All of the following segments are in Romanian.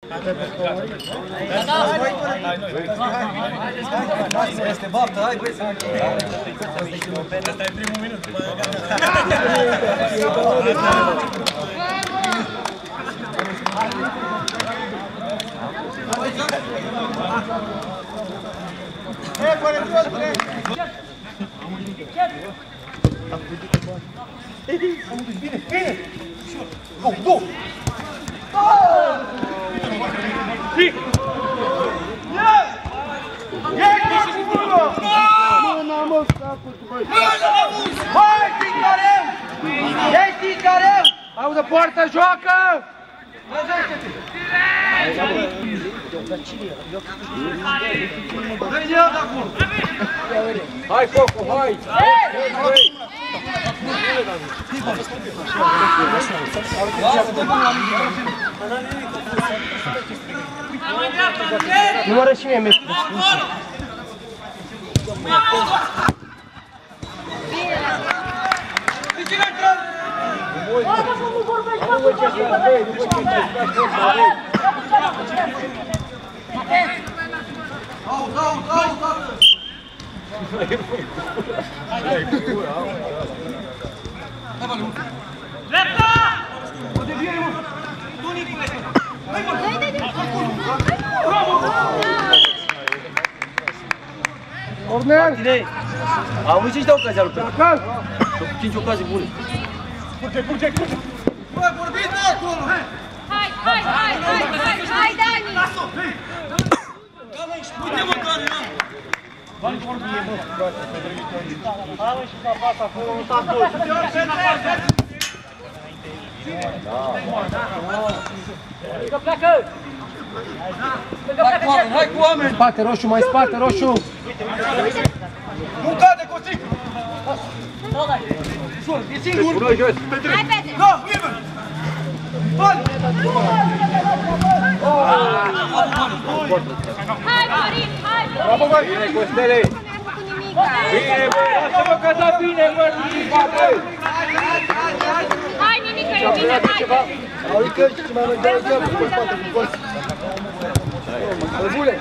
Este baftă, hai băi să... Asta e primul minut. Bine! Go! Ești care? Auză, poartă, joacă! Hai, Coco, hai! Numără și mie metru. Martine, am avut 5 de ocazii al lui Petru. 5 ocazii bune. Curge! Bă, vorbiți de acolo! Hai, Dani! Uite-mă, Dani! Hai, și ca pasa, acolo, un tatul. Pleacă! Hai cu oameni! Spate roșu, mai spate roșu! Nu cade, Costică! E singur! Hai, Petre! Da, liber! Bani! Hai, Florin! Hai, bravo, Florin! băi! Bine, Costele! Nu mi-a făcut nimic! Bine, băi! Lasă-mă că da bine, băi! Hai, nimic, că e bine! Hai! Aurică și mai merg de la cu spate, cu colț. Bune!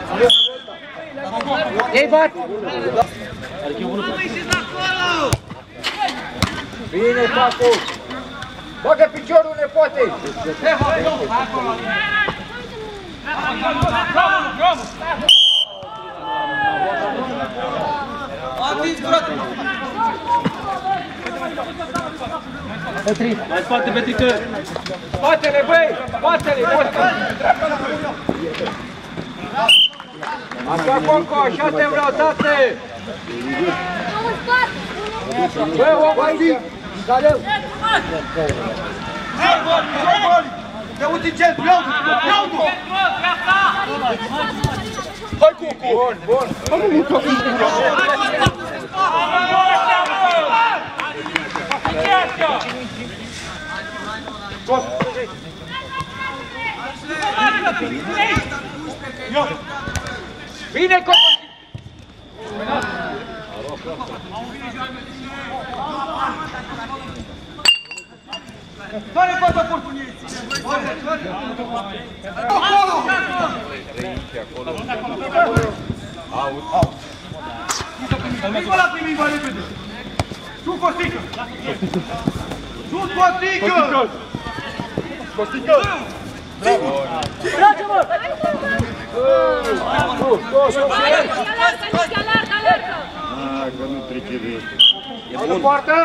Ei, bat! Bine, Pacu! Bagă piciorul, nepoate! Atins, frate! Petri! Mai spate, Petrică! Spatele, băi! Spatele! Așa, Conco, așa te vreau, tate! Nu, în spate! Băi, om aici! Galeu! Hai, boli! Te uite în centru, iau-tu! Hai, Cucu! Bun! Bine, Coco! Doare pasaport! Acolo! Prima la primi, va repede! Sus, Costică! Sus, Costică! Costică! Bravo! Trage-mă! Alertă! Că nu trece de asta. E bun! Poartă!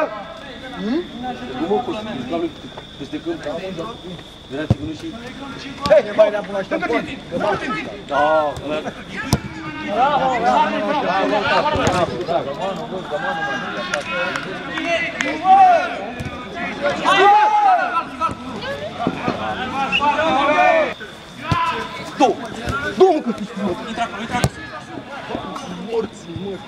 Peste câmp, era țigânul și... Hei, ne mai ne-am așteptat! Da, Bravo! Două cât ești mult! Intră acolo! Morți, morți!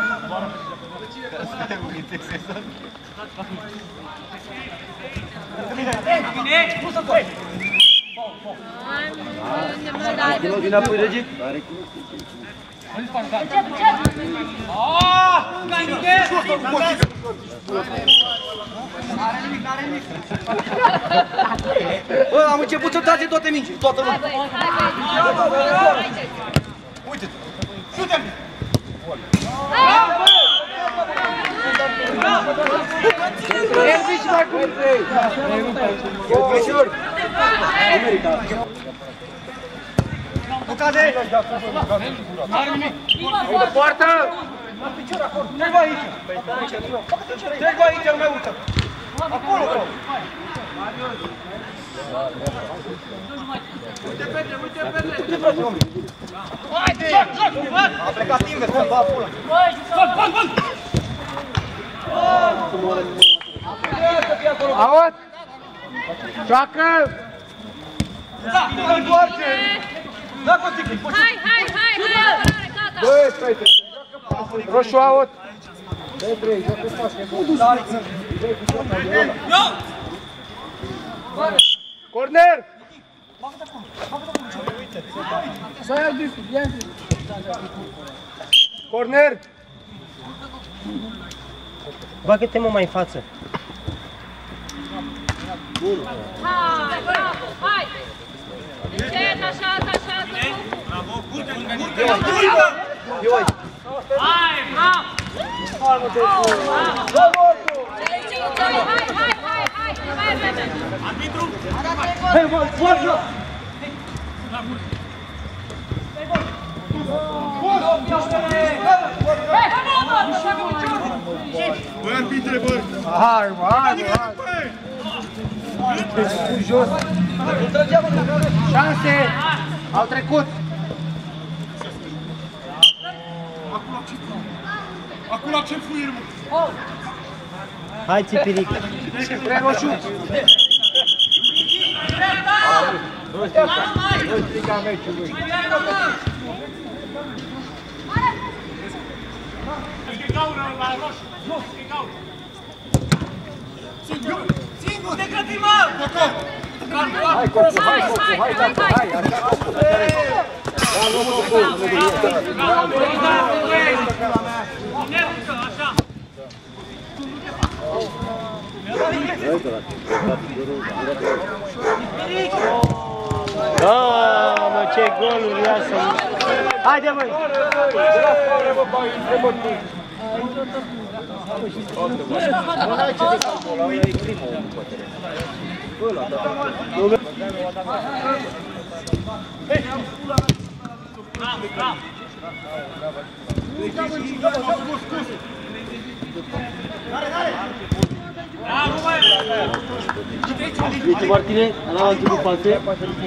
Bine! Nu să coi! Hai, Vine apoi, Regi? încet! Aaaa! Sus, Bă, am început să trage toate mingi, toată lumea. Hai băi. Uite-te. Șutem! Ervici mai cu ei! Ușor! Nu cade! N-are nimic! Poartă! Treci bă aici! Treci bă aici, nu mai urcă! Acolo! Uite pe om! Haide! A plecat invers, să-l va pula! Aot! Joacă! Nu-l întoarce! Da, Costichi! Hai, apărare, gata! Băi, stai! Roșu, aot! Dă-i, joacă față! Corner! Corner! Bagă-te mă mai în față. Hai, bravo, hai! Încet, așează! Bravo! Eu aici! Hai, bravo! Hai, mai vreme! Hei, mă, poartă! Băi, arbitre, băi! Hai, jos! Șanse! Au trecut! Acolo ce fluier, mă! Hai, Țipiric! Trei roșu! Nu striga meciului! Singur! Ne grăbim, mă! Hai, Cocu, hai, Cocu, hai, Mamă, ce goluri iasă! Haide, măi! Uite, Martine, la început pase.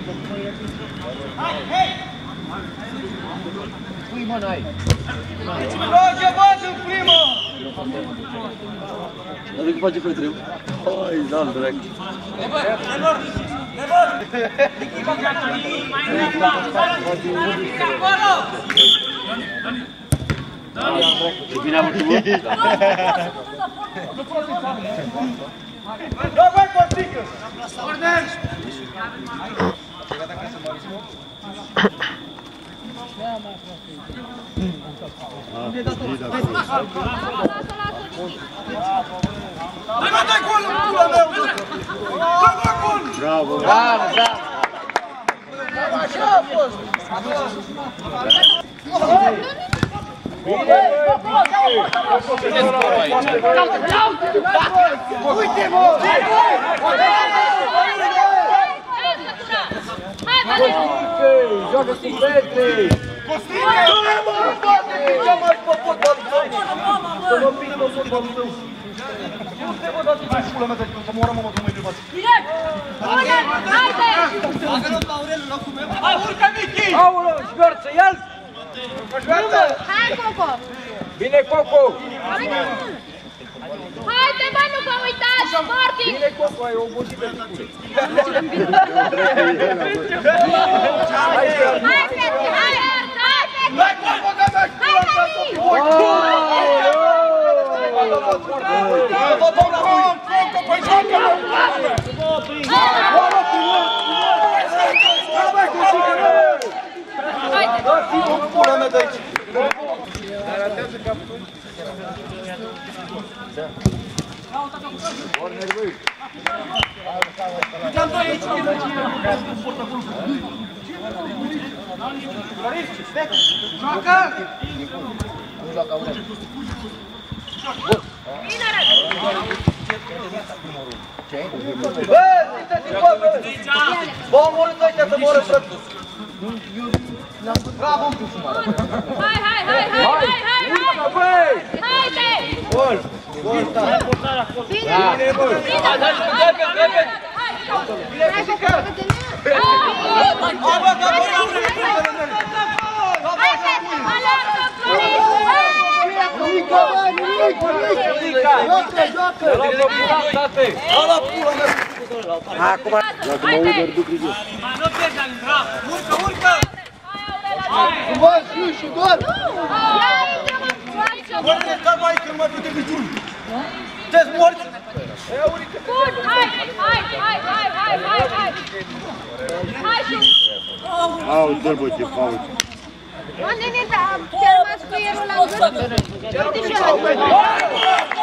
Pui mă, n-ai. Roge, băți în primă! Dar nu-i face pe treu. Hai, da-l, drag. Ce bine am întâlnit. Da, băi, Costică! Corner! Hai, mă, dai gol în pula meu! Dai, mă, gol! Bravo! Bravo, bravo! Așa a fost! Uite, mă! Hai, Valeru! Joacă cu Petri! Costică! Nu mă poate pica mai pe fotbalul tău! Să mă pic pe fotbalul tău! Nu te văd atât de pula mea, să mă orăm mă mai debat! Direct! Haide! Bagă-l pe Aurel în locul meu! Hai, urcă, Michi! Aurel, șverță, ia-l! Șverță! Hai, Coco! Bine, Coco! Haide, bă, nu vă uitați! Martin! Bine, Coco, ai obosit de ticule! Hai, Petri, hai! Hai, Petri! Hai, Coco, că mergi! Hai, Cămin! Dați-mă pula mea de aici! Bă, uitați-i bă, bă! Bă, omorâți ăștia să moră, frate! Bravo! Hai! Haide! Gol! Gol, da! Bine! Hai, repede! Hai, Coco! Hai, fete! Alertă, Florin! Mica, bă, Mica! Ala pula mea! Acum... Haide! Urcă! Gol, și gol! Ia intră, mă! Băi, stai mai că nu mai putem niciun! Te-ți morți! Bun, hai! Hai, Șu! Auzi-l, bă, ce fault. Mă, nene, ți-a rămas cuierul la gât? Uite și ăla.